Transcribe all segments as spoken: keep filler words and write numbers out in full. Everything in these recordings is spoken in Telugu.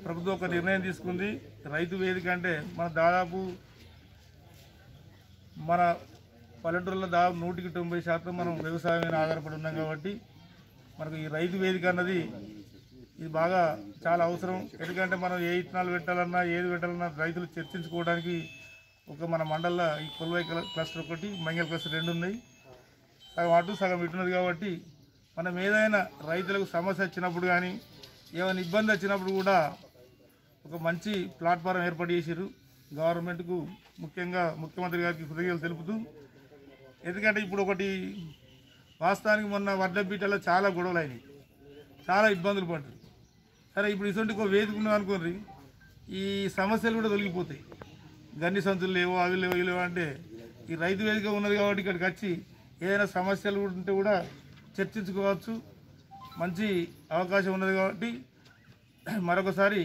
ప్రభుత్వం ఒక నిర్ణయం తీసుకుంది. రైతు వేదిక అంటే మన దాదాపు మన పల్లెటూరులో దాదాపు నూటికి తొంభై శాతం మనం వ్యవసాయం మీద ఆధారపడి ఉన్నాం కాబట్టి మనకు ఈ రైతు వేదిక అన్నది ఇది బాగా చాలా అవసరం. ఎందుకంటే మనం ఏ ఇత్తనాలు పెట్టాలన్నా ఏది పెట్టాలన్నా రైతులు చర్చించుకోవడానికి ఒక మన మండల్లో ఈ కొల్వై క్లస్టర్ ఒకటి, మంగళ క్లస్టర్ రెండు ఉన్నాయి. సగం అటు సగం ఇటున్నది కాబట్టి మనం ఏదైనా రైతులకు సమస్య వచ్చినప్పుడు కానీ ఏమైనా ఇబ్బంది వచ్చినప్పుడు కూడా ఒక మంచి ప్లాట్ఫారం ఏర్పాటు చేశారు. గవర్నమెంట్కు ముఖ్యంగా ముఖ్యమంత్రి గారికి కృతజ్ఞతలు తెలుపుతూ, ఎందుకంటే ఇప్పుడు ఒకటి వాస్తవానికి మొన్న వడ్డబీటలో చాలా గొడవలు అయినాయి, చాలా ఇబ్బందులు పడ్డారు. సరే ఇప్పుడు ఇటువంటి ఒక వేదిక ఉన్నాం అనుకోండి, ఈ సమస్యలు కూడా తొలగిపోతాయి. గన్ని సంచులు లేవో అవి లేవో ఇవి లేవో అంటే ఈ రైతు వేదిక ఉన్నది కాబట్టి ఇక్కడికి వచ్చి ఏదైనా సమస్యలు ఉంటే కూడా చర్చించుకోవచ్చు. మంచి అవకాశం ఉన్నది కాబట్టి మరొకసారి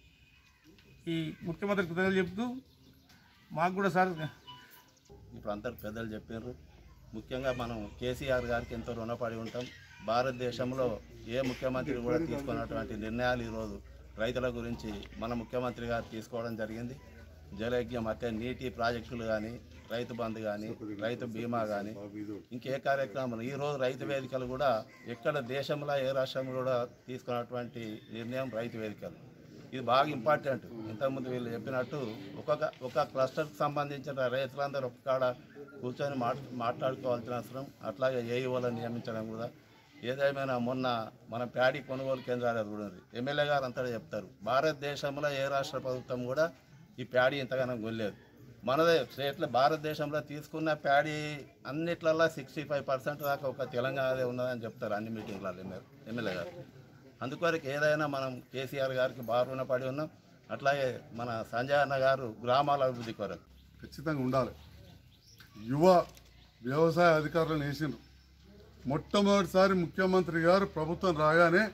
ఈ ముఖ్యమంత్రి కృతజ్ఞతలు చెప్తూ మాకు కూడా సార్ ఇప్పుడు అందరు పెద్దలు చెప్పారు. ముఖ్యంగా మనం కేసీఆర్ గారికి ఎంతో రుణపడి ఉంటాం. భారతదేశంలో ఏ ముఖ్యమంత్రి కూడా తీసుకున్నటువంటి నిర్ణయాలు ఈరోజు రైతుల గురించి మన ముఖ్యమంత్రి గారు తీసుకోవడం జరిగింది. జలయజ్ఞం అంటే నీటి ప్రాజెక్టులు కానీ, రైతు బంధు కానీ, రైతు బీమా కానీ, ఇంకే కార్యక్రమాలు ఈరోజు రైతు వేదికలు కూడా ఎక్కడ దేశంలో ఏ రాష్ట్రంలో కూడా తీసుకున్నటువంటి నిర్ణయం రైతు వేదికలు. ఇది బాగా ఇంపార్టెంట్. ఇంతకుముందు వీళ్ళు చెప్పినట్టు ఒక్కొక్క ఒక క్లస్టర్కి సంబంధించిన రైతులందరూ ఒక కాడ కూర్చొని మాట్ మాట్లాడుకోవాల్సిన అవసరం. అట్లాగే ఏఈఓలను నియమించడం కూడా. ఏదేమైనా మొన్న మన ప్యాడీ కొనుగోలు కేంద్రాలు కూడా ఉంది. ఎమ్మెల్యే గారు అంతా చెప్తారు, భారతదేశంలో ఏ రాష్ట్ర ప్రభుత్వం కూడా ఈ ప్యాడీ ఇంతగానో కొనలేదు. మనదే స్టేట్లో భారతదేశంలో తీసుకున్న ప్యాడీ అన్నిట్లల్లో సిక్స్టీ ఫైవ్ పర్సెంట్ దాకా ఒక తెలంగాణదే ఉన్నదని చెప్తారు అన్ని మీటింగ్లలో ఎమ్మెల్యే గారు. అందుకొరకు ఏదైనా మనం కేసీఆర్ గారికి బాగా రుణపడి ఉన్నాం. అట్లాగే మన సంజయ్ అన్న గారు గ్రామాల అభివృద్ధి కొరకు ఖచ్చితంగా ఉండాలి. యువ వ్యవసాయ అధికారులను వేసిండ్రు. మొట్టమొదటిసారి ముఖ్యమంత్రి గారు ప్రభుత్వం రాగానే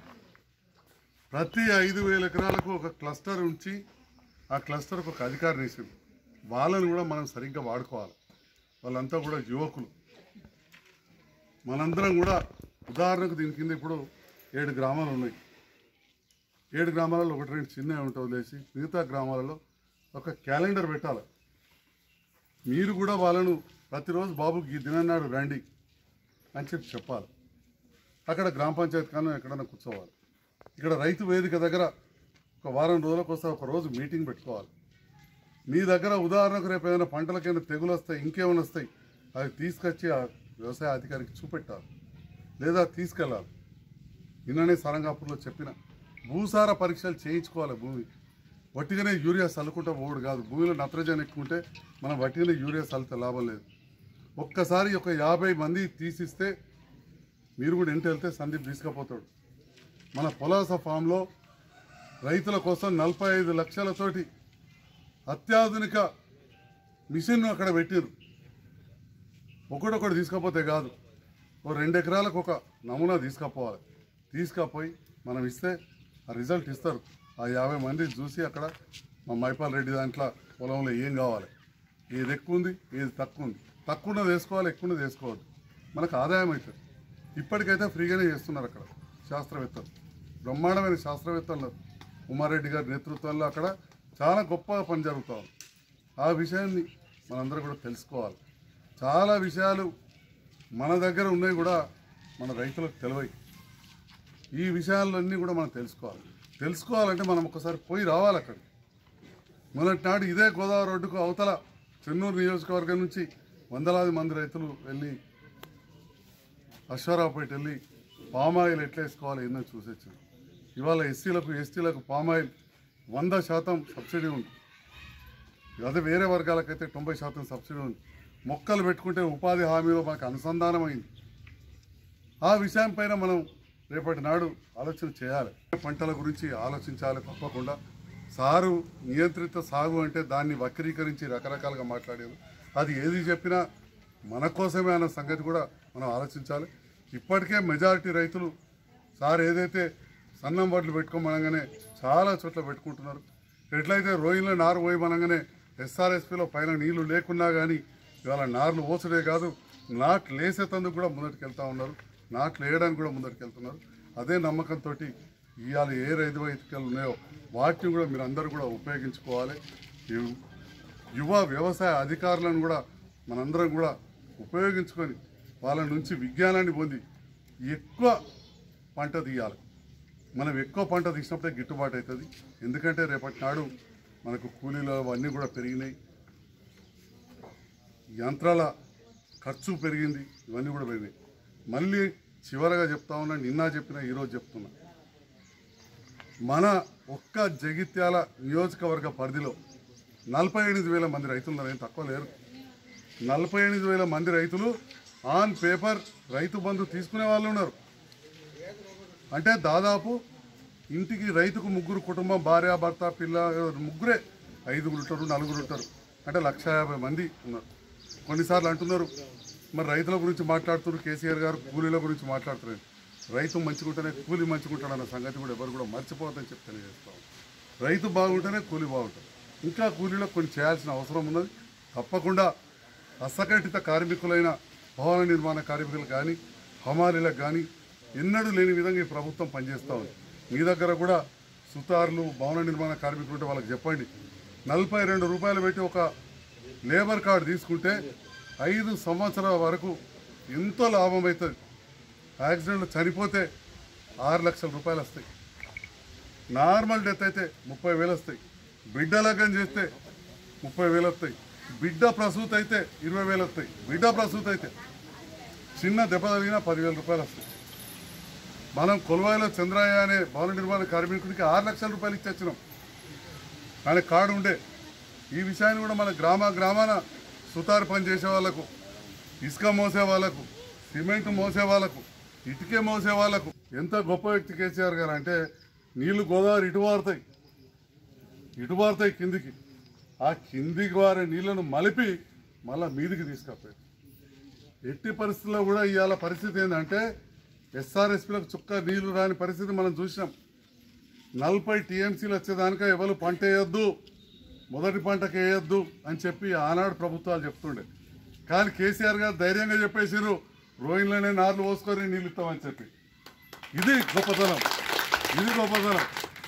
ప్రతి ఐదు వేల ఎకరాలకు ఒక క్లస్టర్ ఉంచి ఆ క్లస్టర్కి ఒక అధికారిని వేసిండ్రు. వాళ్ళని కూడా మనం సరిగ్గా వాడుకోవాలి. వాళ్ళంతా కూడా యువకులు. మనందరం కూడా ఉదాహరణకు దీని కింద ఇప్పుడు ఏడు గ్రామాలు ఉన్నాయి. ఏడు గ్రామాలలో ఒకటి రెండు చిన్నవి ఉంటాయి వదిలేసి మిగతా గ్రామాలలో ఒక క్యాలెండర్ పెట్టాలి. మీరు కూడా వాళ్ళను ప్రతిరోజు బాబుకి ఈ దినన్నాడు రండి అని చెప్పి చెప్పాలి. అక్కడ గ్రామ పంచాయతీ కానీ ఎక్కడైనా కూర్చోవాలి. ఇక్కడ రైతు వేదిక దగ్గర ఒక వారం రోజులకు వస్తే ఒక రోజు మీటింగ్ పెట్టుకోవాలి. మీ దగ్గర ఉదాహరణకు రేపు ఏదైనా పంటలకైనా తెగులు వస్తాయి, ఇంకేమైనా వస్తాయి, అవి తీసుకొచ్చి ఆ వ్యవసాయ అధికారికి చూపెట్టాలి లేదా తీసుకెళ్ళాలి. నిన్ననే సరంగాపూర్లో చెప్పిన భూసార పరీక్షలు చేయించుకోవాలి. భూమి వట్టిగానే యూరియా చల్లుకుంటా పోవడు కాదు. భూమిలో నత్రజని ఎక్కుంటే మనం వట్టిగానే యూరియా చల్లితే లాభం లేదు. ఒక్కసారి ఒక యాభై మంది తీసిస్తే మీరు కూడా ఇంటి వెళ్తే సందీప్ తీసుకుపోతాడు. మన పొలాస ఫామ్లో రైతుల కోసం నలభై ఐదు లక్షలతోటి అత్యాధునిక మిషన్ను అక్కడ పెట్టారు. ఒకటొకటి తీసుకపోతే కాదు, ఓ రెండు ఎకరాలకు ఒక నమూనా తీసుకపోవాలి. తీసుకపోయి మనం ఇస్తే ఆ రిజల్ట్ ఇస్తారు. ఆ యాభై మంది చూసి అక్కడ మా మైపాల్ రెడ్డి దాంట్లో పొలంలో ఏం కావాలి, ఏది ఎక్కువ ఉంది, ఏది తక్కువ ఉంది, తక్కువ ఉన్నది వేసుకోవాలి, ఎక్కువ ఉన్నది వేసుకోవద్దు, మనకు ఆదాయం అవుతుంది. ఇప్పటికైతే ఫ్రీగానే చేస్తున్నారు అక్కడ శాస్త్రవేత్తలు, బ్రహ్మాండమైన శాస్త్రవేత్తలు ఉమారెడ్డి గారి నేతృత్వంలో అక్కడ చాలా గొప్పగా పని జరుగుతూ ఉంది. ఆ విషయాన్ని మనందరూ కూడా తెలుసుకోవాలి. చాలా విషయాలు మన దగ్గర ఉన్నాయి కూడా మన రైతులకు తెలివై. ఈ విషయాలన్నీ కూడా మనం తెలుసుకోవాలి. తెలుసుకోవాలంటే మనం ఒకసారి పోయి రావాలి అక్కడ. మొన్నటి నాడు ఇదే గోదావరి రోడ్డుకు అవతల చెన్నూరు నియోజకవర్గం నుంచి వందలాది మంది రైతులు వెళ్ళి అశ్వారావుపేట వెళ్ళి పామాయిల్ ఎట్లా వేసుకోవాలి ఏందని చూసొచ్చారు. ఇవాళ ఎస్సీలకు ఎస్టీలకు పామాయిల్ వంద శాతం సబ్సిడీ ఉంది. అదే వేరే వర్గాలకైతే తొంభై శాతం సబ్సిడీ ఉంది. మొక్కలు పెట్టుకుంటే ఉపాధి హామీలో మనకు అనుసంధానమైంది. ఆ విషయం పైన మనం రేపటి నాడు ఆలోచన చేయాలి. పంటల గురించి ఆలోచించాలి తప్పకుండా. సారు నియంత్రిత సాగు అంటే దాన్ని వక్రీకరించి రకరకాలుగా మాట్లాడారు. అది ఏది చెప్పినా మన కోసమే అన్న సంగతి కూడా మనం ఆలోచించాలి. ఇప్పటికే మెజారిటీ రైతులు సార్ ఏదైతే సన్నం వడ్లు పెట్టుకోమనగానే చాలా చోట్ల పెట్టుకుంటున్నారు. ఎట్లయితే రోయిన్లో నారు పోయమనగానే ఎస్ఆర్ఎస్పీలో పైన నీళ్లు లేకున్నా కానీ ఇవాళ నార్లు ఓసుడే కాదు, నాట్లు వేసేతందుకు కూడా ముందరికి వెళ్తూ ఉన్నారు, నాట్లు వేయడానికి కూడా ముందరికి వెళ్తున్నారు. అదే నమ్మకంతో ఇవాళ ఏ రైతు వేదికలు ఉన్నాయో వాటిని కూడా మీరు అందరూ కూడా ఉపయోగించుకోవాలి. యు- యువ వ్యవసాయ అధికారులను కూడా మనందరం కూడా ఉపయోగించుకొని వాళ్ళ నుంచి విజ్ఞానాన్ని పొంది ఎక్కువ పంట తీయాలి. మనం ఎక్కువ పంట తీసినప్పుడే గిట్టుబాటు అవుతుంది. ఎందుకంటే రేపటి నాడు మనకు కూలీలు అవన్నీ కూడా పెరిగినాయి, యంత్రాల ఖర్చు పెరిగింది, ఇవన్నీ కూడా పెరిగినాయి. మళ్ళీ చివరగా చెప్తా ఉన్నా, నిన్న చెప్పిన ఈరోజు చెప్తున్నా, మన ఒక్క జగిత్యాల నియోజకవర్గ పరిధిలో నలభై ఎనిమిది వేల మంది రైతులు ఉన్నారు. ఏం తక్కువ లేరు. నలభై ఎనిమిది వేల మంది రైతులు ఆన్ పేపర్ రైతు బంధు తీసుకునే వాళ్ళు ఉన్నారు. అంటే దాదాపు ఇంటికి రైతుకు ముగ్గురు కుటుంబం, భార్య భర్త పిల్ల ముగ్గురే, ఐదుగురు ఉంటారు, నలుగురు ఉంటారు, అంటే లక్ష యాభై మంది ఉన్నారు. కొన్నిసార్లు అంటున్నారు మరి రైతుల గురించి మాట్లాడుతున్నారు కేసీఆర్ గారు, కూలీల గురించి మాట్లాడుతున్నారు. రైతు మంచిగుంటేనే కూలీ మంచిగుంటాడు అన్న సంగతి కూడా ఎవరు కూడా మర్చిపోవద్దని చెప్పి తెలియజేస్తాం. రైతు బాగుంటేనే కూలీ బాగుంటుంది. ఇంకా కూలీలో కొన్ని చేయాల్సిన అవసరం ఉన్నది. తప్పకుండా అసంఘటిత కార్మికులైన భవన నిర్మాణ కార్మికులు కానీ హమాలీలకు కానీ ఎన్నడూ లేని విధంగా ఈ ప్రభుత్వం పనిచేస్తూ ఉంది. మీ దగ్గర కూడా సుతార్లు భవన నిర్మాణ కార్మికులు ఉంటే వాళ్ళకి చెప్పండి, నలభై రెండు రూపాయలు పెట్టి ఒక లేబర్ కార్డు తీసుకుంటే ఐదు సంవత్సరాల వరకు ఎంతో లాభం అవుతుంది. యాక్సిడెంట్లో చనిపోతే ఆరు లక్షల రూపాయలు వస్తాయి. నార్మల్ డెత్ అయితే ముప్పై వేలు వస్తాయి. బిడ్డ లగ్గం చేస్తే ముప్పై వేలు వస్తాయి. బిడ్డ ప్రసూతి అయితే ఇరవై వేలు వస్తాయి. బిడ్డ ప్రసూతి అయితే చిన్న దెబ్బ తగిలినా పదివేల రూపాయలు వస్తాయి. మనం కొలువాయిలో చంద్రయ్య అనే భవన నిర్మాణ కార్మికుడికి ఆరు లక్షల రూపాయలు ఇచ్చి వచ్చినాం. ఆయన కార్డు ఉండే. ఈ విషయాన్ని కూడా మన గ్రామ గ్రామాన సుతారు పని చేసే వాళ్ళకు, ఇసుక మోసే వాళ్ళకు, సిమెంట్ మోసే వాళ్ళకు, ఇటుకే మోసే వాళ్ళకు ఎంత గొప్ప వ్యక్తి కేసీఆర్ గారు అంటే, నీళ్లు గోదావరి ఇటు పారుతాయి, ఇటు పారుతాయి కిందికి, ఆ కిందికి వారే నీళ్లను మలిపి మళ్ళీ మీదికి తీసుకపోయారు. ఎట్టి పరిస్థితుల్లో కూడా ఇవాళ పరిస్థితి ఏంటంటే ఎస్ఆర్ఎస్పీలకు చుక్క నీళ్లు రాని పరిస్థితి మనం చూసినాం. నలభై టీఎంసీలు వచ్చేదానిక ఎవరు పంట వేయొద్దు, మొదటి పంటకు వేయొద్దు అని చెప్పి ఆనాడు ప్రభుత్వాలు చెప్తుండే. కానీ కేసీఆర్ గారు ధైర్యంగా చెప్పేసారు, రోహిన్లోనే నార్లు పోసుకొని నీళ్ళు ఇస్తామని చెప్పి. ఇది గొప్పతనం, ఇది గొప్పతనం.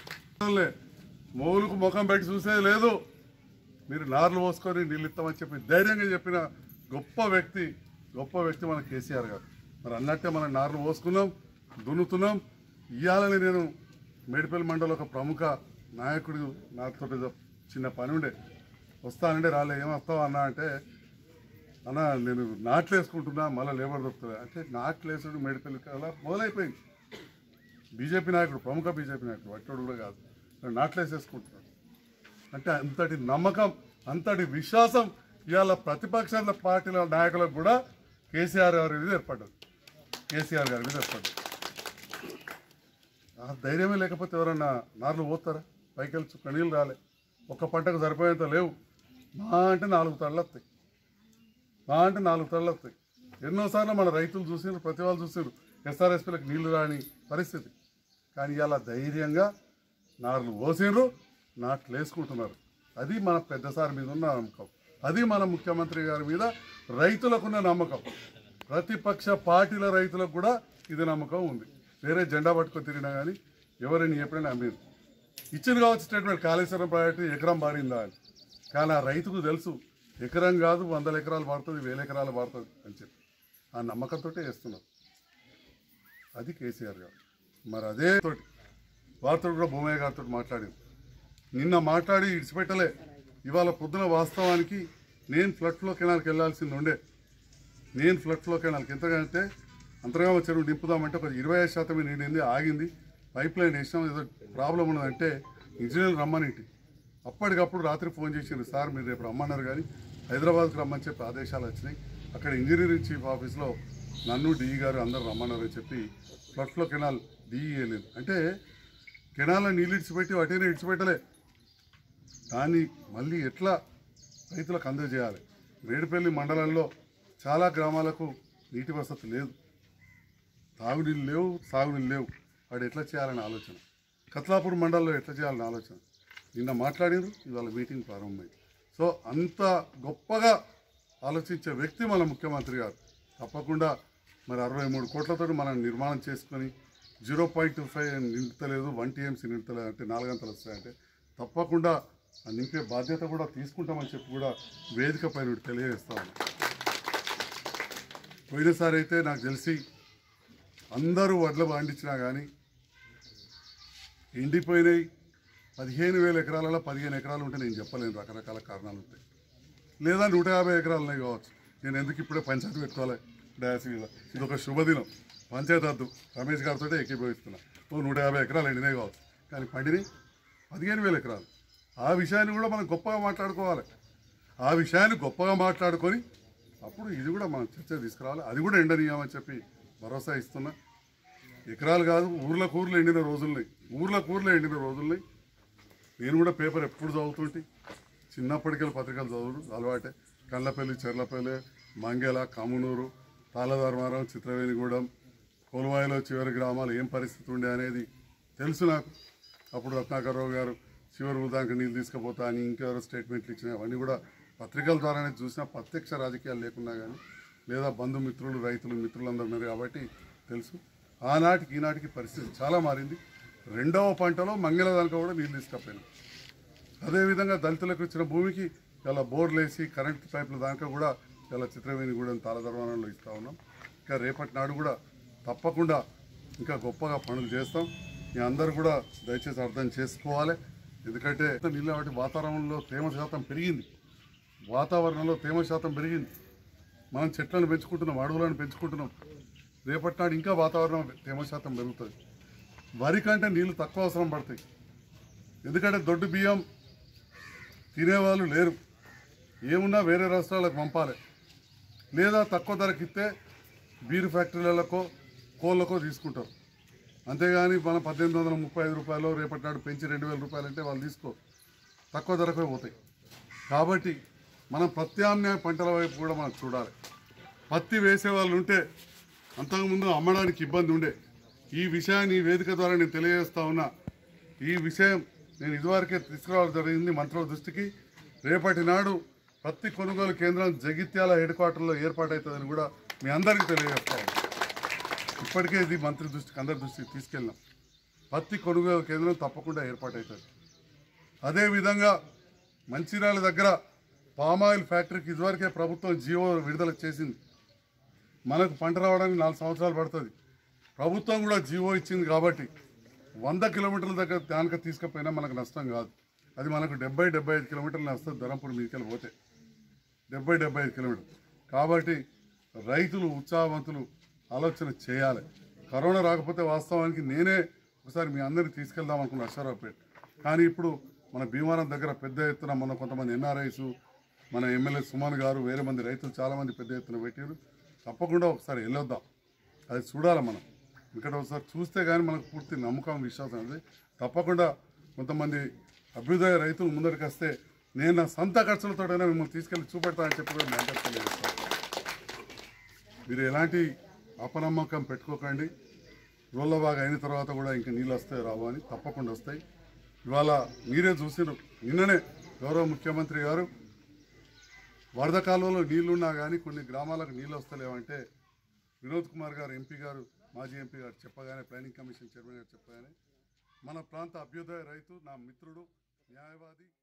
మౌలుకు ముఖం పెట్టి చూసేది లేదు, మీరు నార్లు పోసుకొని నీళ్ళు ఇస్తామని చెప్పి ధైర్యంగా చెప్పిన గొప్ప వ్యక్తి, గొప్ప వ్యక్తి మన కేసీఆర్ గారు. మరి అన్నట్టే మనం నార్లు పోసుకున్నాం, దున్నుతున్నాం. ఇవ్వాలని నేను మేడిపల్లి మండలం ఒక ప్రముఖ నాయకుడు నాతో చిన్న పని ఉండే, వస్తానంటే రాలే, ఏం వస్తావు అన్నా అంటే, అన్న నేను నాట్లు వేసుకుంటున్నా మళ్ళీ లేబర్ దొరుకుతుంది అంటే, నాట్లు వేసుడు మేడిపల్లికి అలా మొదలైపోయింది. బీజేపీ నాయకుడు, ప్రముఖ బీజేపీ నాయకుడు, వట్టోడు కూడా కాదు, నాట్లు వేసేసుకుంటున్నాడు. అంటే అంతటి నమ్మకం, అంతటి విశ్వాసం ఇవాళ ప్రతిపక్షాల పార్టీల నాయకులకు కూడా కేసీఆర్ గారి మీద ఏర్పడ్డది. కేసీఆర్ గారి మీద ఏర్పడ్డది. ఆ ధైర్యమే లేకపోతే ఎవరన్నా నార్లు పోతారా? పైకి వెళ్ళి చుక్క నీళ్ళు రాలే, ఒక్క పంటకు సరిపోయేంత లేవు. మా అంటే నాలుగు తళ్ళు వస్తాయి, మా అంటే నాలుగు తళ్ళు వస్తాయి. ఎన్నోసార్లు మన రైతులు చూసారు, ప్రతి వాళ్ళు చూసారు ఎస్ఆర్ఎస్పీలకు నీళ్లు రాని పరిస్థితి. కానీ ఇలా ధైర్యంగా నార్లు పోసినారు, నాట్లు వేసుకుంటున్నారు. అది మన పెద్దసారి మీద ఉన్న నమ్మకం, అది మన ముఖ్యమంత్రి గారి మీద రైతులకున్న నమ్మకం. ప్రతిపక్ష పార్టీల రైతులకు కూడా ఇది నమ్మకం ఉంది. వేరే జెండా పట్టుకొని తిరిగినా కానీ ఎవరైనా ఎప్పుడైనా అమ్మేది ఇచ్చింది కావచ్చు స్టేట్మెంట్, కాళేశ్వరం ప్రాజెక్టు ఎకరం మారిందా అని. కానీ ఆ రైతుకు తెలుసు ఎకరం కాదు వందల ఎకరాలు పడుతుంది, వేల ఎకరాలు పడుతుంది అని చెప్పి ఆ నమ్మకంతో వేస్తున్నారు. అది కేసీఆర్ గారు. మరి అదే తోటి వారితో కూడా భూమయ్య గారితో మాట్లాడింది. నిన్న మాట్లాడి ఇడిచిపెట్టలే. ఇవాళ పొద్దున వాస్తవానికి నేను ఫ్లడ్ ఫ్లో కెనాల్కి వెళ్ళాల్సింది ఉండే. నేను ఫ్లడ్ ఫ్లో కెనాల్కి ఎంతకంటే అంతర్గామ చెరువు నింపుదామంటే ఒక ఇరవై ఐదు శాతమే నిండింది, ఆగింది. పైప్ లైన్ వేసినాం, ఏదో ప్రాబ్లం ఉన్నదంటే ఇంజనీర్లు రమ్మనింటి. అప్పటికప్పుడు రాత్రి ఫోన్ చేసింది, సార్ మీరు రేపు రమ్మన్నారు కానీ హైదరాబాద్కి రమ్మని చెప్పి ఆదేశాలు వచ్చినాయి. అక్కడ ఇంజనీరింగ్ చీఫ్ ఆఫీస్లో నన్ను డిఈ గారు అందరూ రమ్మన్నారని చెప్పి ఫ్లడ్ ఫ్లో కెనాల్ డిఈ వేయలేదు. అంటే కెనాల్లో నీళ్ళు ఇడిచిపెట్టి వాటిని ఇడిచిపెట్టలే. దాన్ని మళ్ళీ ఎట్లా రైతులకు అందజేయాలి. మేడిపల్లి మండలంలో చాలా గ్రామాలకు నీటి వసతి లేదు, తాగునీళ్ళు లేవు, సాగునీళ్ళు లేవు. వాడు ఎట్లా చేయాలని ఆలోచన. కత్లాపూర్ మండలంలో ఎట్లా చేయాలని ఆలోచన. నిన్న మాట్లాడారు, ఇవాళ మీటింగ్ ప్రారంభమైంది. సో అంత గొప్పగా ఆలోచించే వ్యక్తి మన ముఖ్యమంత్రి గారు. తప్పకుండా మరి అరవై మూడు కోట్లతో మనం నిర్మాణం చేసుకొని జీరో పాయింట్ టూ ఫైవ్ నింపుతలేదు, వన్ టీఎంసీ నింపుతలేదు అంటే నాలుగంతలు వస్తాయంటే తప్పకుండా ఆ నింపే బాధ్యత కూడా తీసుకుంటామని చెప్పి కూడా వేదిక పైన తెలియజేస్తాను. పోయినసారి అయితే నాకు తెలిసి అందరూ వడ్లు పండించినా కానీ ఎండిపోయినాయి. పదిహేను వేల ఎకరాలలో పదిహేను ఎకరాలు ఉంటే నేను చెప్పలేను, రకరకాల కారణాలు ఉంటాయి. లేదా నూట యాభై ఎకరాలు ఉన్నాయి కావచ్చు. నేను ఎందుకు ఇప్పుడే పంచాయతీ పెట్టుకోవాలి డయాస్ మీద? ఇది ఒక శుభదినం. పంచాయతీ అద్దు రమేష్ గారితో ఏకీభవిస్తున్నా. ఓ నూట యాభై ఎకరాలు ఎండినాయి కావచ్చు, కానీ పండినాయి పదిహేను వేల ఎకరాలు. ఆ విషయాన్ని కూడా మనం గొప్పగా మాట్లాడుకోవాలి. ఆ విషయాన్ని గొప్పగా మాట్లాడుకొని అప్పుడు ఇది కూడా మనం చర్చ తీసుకురావాలి. అది కూడా ఎండనీయమని చెప్పి భరోసా ఇస్తున్నా. ఎకరాలు కాదు, ఊర్ల కూర్లు ఎండిన రోజులున్నాయి, ఊర్ల కూర్లు ఎండిన రోజులున్నాయి. నేను కూడా పేపర్ ఎప్పుడు చదువుతుంటే చిన్నప్పటికెళ్ళి పత్రికలు చదువుడు అలవాటే. కండ్లపల్లి, చెర్లపల్లి, మంగెల, కమునూరు, తాళధర్మారం, చిత్రవేణిగూడెం, కొలువాయిలో చివరి గ్రామాలు ఏం పరిస్థితి ఉండే అనేది తెలుసు నాకు. అప్పుడు రత్నాకర్రావు గారు చివరి ఉదానికి నీళ్ళు తీసుకుపోతా అని ఇంకెవరో స్టేట్మెంట్లు ఇచ్చినా అవన్నీ కూడా పత్రికల ద్వారానే చూసినా, ప్రత్యక్ష రాజకీయాలు లేకున్నా కానీ, లేదా బంధుమిత్రులు రైతులు మిత్రులందరూ ఉన్నారు కాబట్టి తెలుసు. ఆనాటికి ఈనాటికి పరిస్థితి చాలా మారింది. రెండవ పంటలో మంగళ దానిక కూడా నీళ్ళు తీసుకపోయినాం. అదేవిధంగా దళితులకు ఇచ్చిన భూమికి ఇలా బోర్లు వేసి కరెంట్ పైపుల దాకా కూడా ఇలా చిత్రవేణిగూడెం తాళధర్మానంలో ఇస్తూ ఉన్నాం. ఇంకా రేపటి నాడు కూడా తప్పకుండా ఇంకా గొప్పగా పనులు చేస్తాం. మీ అందరూ కూడా దయచేసి అర్థం చేసుకోవాలి. ఎందుకంటే నీళ్ళ వాటి వాతావరణంలో తేమ శాతం పెరిగింది, వాతావరణంలో తేమ శాతం పెరిగింది. మనం చెట్లను పెంచుకుంటున్నాం, అడవులను పెంచుకుంటున్నాం. రేపటి నాడు ఇంకా వాతావరణం తేమ శాతం పెరుగుతుంది. వరి కంటే నీళ్ళు తక్కువ అవసరం పడతాయి. ఎందుకంటే దొడ్డు బియ్యం తినేవాళ్ళు లేరు, ఏమున్నా వేరే రాష్ట్రాలకు పంపాలి, లేదా తక్కువ ధరకి ఇస్తే బీరు ఫ్యాక్టరీలకో కోళ్ళకో తీసుకుంటారు. అంతేగాని మనం పద్దెనిమిది వందల ముప్పై ఐదు రూపాయలు రేపటి నాడు పెంచి రెండు వేల రూపాయలు అంటే వాళ్ళు తీసుకో, తక్కువ ధరకే పోతాయి. కాబట్టి మనం ప్రత్యామ్నాయ పంటల వైపు కూడా మనం చూడాలి. పత్తి వేసే వాళ్ళు ఉంటే అంతకుముందు అమ్మడానికి ఇబ్బంది ఉండే. ఈ విషయాన్ని ఈ వేదిక ద్వారా నేను తెలియజేస్తా ఉన్నా. ఈ విషయం నేను ఇదివరకే తీసుకురావడం జరిగింది మంత్రుల దృష్టికి. రేపటి నాడు పత్తి కొనుగోలు కేంద్రం జగిత్యాల హెడ్ క్వార్టర్లో ఏర్పాటవుతుందని కూడా మీ అందరికీ తెలియజేస్తా ఉన్నాను. ఇప్పటికే ఇది మంత్రి దృష్టికి అందరి దృష్టికి తీసుకెళ్ళాం. పత్తి కొనుగోలు కేంద్రం తప్పకుండా ఏర్పాటవుతుంది. అదేవిధంగా మంచిర్యాల దగ్గర పామాయిల్ ఫ్యాక్టరీకి ఇదివరకే ప్రభుత్వం జీవో విడుదల చేసింది. మనకు పంట రావడానికి నాలుగు సంవత్సరాలు పడుతుంది. ప్రభుత్వం కూడా జీవో ఇచ్చింది కాబట్టి వంద కిలోమీటర్ల దగ్గర దానికి తీసుకుపోయినా మనకు నష్టం కాదు. అది మనకు డెబ్బై డెబ్బై ఐదు కిలోమీటర్లు వస్తుంది ధరంపూర్ మీదకి పోతే, డెబ్బై డెబ్బై ఐదు కిలోమీటర్లు. కాబట్టి రైతులు ఉత్సాహవంతులు ఆలోచన చేయాలి. కరోనా రాకపోతే వాస్తవానికి నేనే ఒకసారి మీ అందరినీ తీసుకెళ్దాం అనుకున్న అశ్వరావుపేట. కానీ ఇప్పుడు మన భీమవరం దగ్గర పెద్ద ఎత్తున మన కొంతమంది ఎన్ఆర్ఐస్, మన ఎమ్మెల్యే సుమన్ గారు, వేరే మంది రైతులు చాలామంది పెద్ద ఎత్తున పెట్టారు. తప్పకుండా ఒకసారి వెళ్ళొద్దాం, అది చూడాలి మనం. ఇక్కడ ఒకసారి చూస్తే కానీ మనకు పూర్తి నమ్మకం, విశ్వాసం అనేది. తప్పకుండా కొంతమంది అభ్యుదయ రైతులు ముందరికి వస్తే నేను నా సొంత ఖర్చులతోటైనా మిమ్మల్ని తీసుకెళ్ళి చూపెడతానని చెప్పి కూడా నేను తెలియజేస్తాను. మీరు ఎలాంటి అపనమ్మకం పెట్టుకోకండి. రోళ్ళ బాగా అయిన తర్వాత కూడా ఇంకా నీళ్ళు వస్తాయి రావు అని, తప్పకుండా వస్తాయి. ఇవాళ మీరే చూసినారు, నిన్ననే గౌరవ ముఖ్యమంత్రి గారు వరద కాలువలో నీళ్లున్నా కానీ కొన్ని గ్రామాలకు నీళ్ళు వస్తలేవంటే వినోద్ కుమార్ గారు ఎంపీ గారు, మాజీ ఎంపీ గారు చెప్పగానే, ప్లానింగ్ కమిషన్ చైర్మన్ గారు చెప్పగానే మన ప్రాంత అభ్యుదయ రైతు, నా మిత్రుడు, న్యాయవాది